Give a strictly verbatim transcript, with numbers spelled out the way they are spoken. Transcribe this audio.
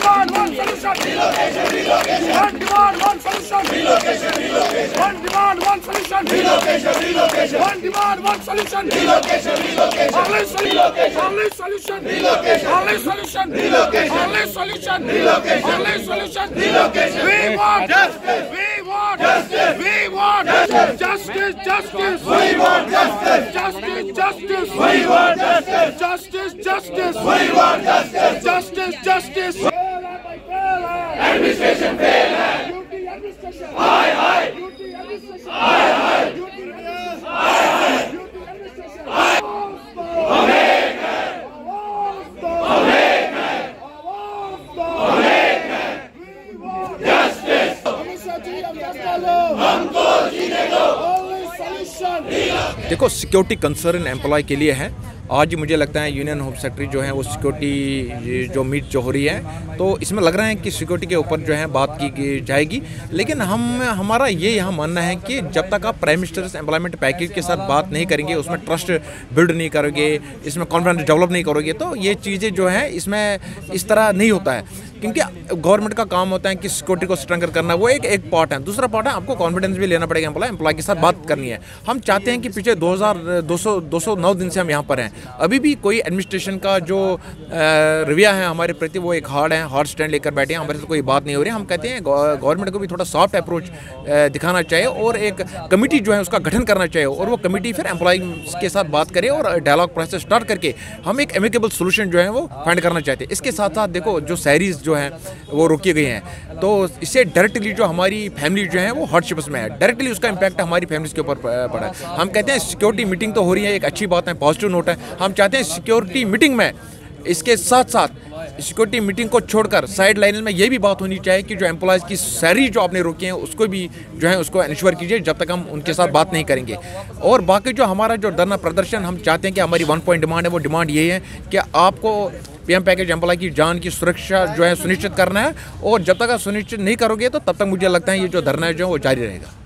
demand, one solution. Relocation, relocation. One demand, one solution. Relocation, relocation. One demand, one solution. Relocation, relocation. One demand, one solution. Relocation, relocation. Only solution. Only solution. Relocation. Only solution. Relocation. Only solution. Relocation. Only solution. Relocation. We want justice. We want justice. We want justice. Justice, justice. We want justice. Justice, justice. We want justice. Justice, justice. We want justice. Justice, justice. Administration fail hai. Hi, hi. Hi, hi. Hi, hi. हम एक हैं. हम एक हैं. हम एक हैं. Justice. हमको जीने दो. देखो, सिक्योरिटी कंसर्न एम्प्लॉय के लिए है। आज मुझे लगता है यूनियन होम सेक्रेटरी जो है वो सिक्योरिटी जो मीट जो हो रही है, तो इसमें लग रहा है कि सिक्योरिटी के ऊपर जो है बात की जाएगी। लेकिन हम हमारा ये यहाँ मानना है कि जब तक आप प्राइम मिनिस्टर्स एम्प्लॉयमेंट पैकेज के साथ बात नहीं करेंगे, उसमें ट्रस्ट बिल्ड नहीं करोगे, इसमें कॉन्फिडेंस डेवलप नहीं करोगे, तो ये चीज़ें जो है इसमें इस तरह नहीं होता है। क्योंकि गवर्नमेंट का काम होता है कि सिक्योरिटी को स्ट्रेंथन करना, वो एक एक पार्ट है। दूसरा पार्ट है आपको कॉन्फिडेंस भी लेना पड़ेगा, एम्प्लॉय एम्प्लॉय के साथ बात करनी है। हम चाहते हैं कि पिछले दो हज़ार दो सौ दो सौ नौ दिन से हम यहाँ पर हैं, अभी भी कोई एडमिनिस्ट्रेशन का जो रवैया है हमारे प्रति वो एक हार्ड है, हार्ड स्टैंड लेकर बैठे हैं, हमारे से कोई बात नहीं हो रही। हम कहते हैं गवर्नमेंट को भी थोड़ा सॉफ्ट अप्रोच दिखाना चाहिए और एक कमेटी जो है उसका गठन करना चाहिए, और वो कमेटी फिर एम्प्लॉय के साथ बात करे और डायलॉग प्रोसेस स्टार्ट करके हम एक एमिकेबल सोल्यूशन जो है वो फाइंड करना चाहते हैं। इसके साथ साथ देखो, जो सैलरीज जो है वो रोकी गई हैं, तो इससे डायरेक्टली जो हमारी फैमिली जो है वो हार्डशिप्स में है, डायरेक्टली उसका इम्पैक्ट हमारी फैमिलीज के ऊपर पड़ा है। हम कहते हैं सिक्योरिटी मीटिंग तो हो रही है, एक अच्छी बात है, पॉजिटिव नोट है। हम चाहते हैं सिक्योरिटी मीटिंग में इसके साथ साथ सिक्योरिटी मीटिंग को छोड़कर साइड लाइन में ये भी बात होनी चाहिए कि जो एम्प्लॉयज़ की सैलरी जो आपने रोकी है उसको भी जो है उसको इंश्योर कीजिए जब तक हम उनके साथ बात नहीं करेंगे। और बाकी जो हमारा जो धरना प्रदर्शन, हम चाहते हैं कि हमारी वन पॉइंट डिमांड है, वो डिमांड यही है कि आपको पीएम पैकेज एम्प्लॉय की जान की सुरक्षा जो है सुनिश्चित करना है, और जब तक आप सुनिश्चित नहीं करोगे तो तब तक मुझे लगता है ये जो धरना है जो वो जारी रहेगा।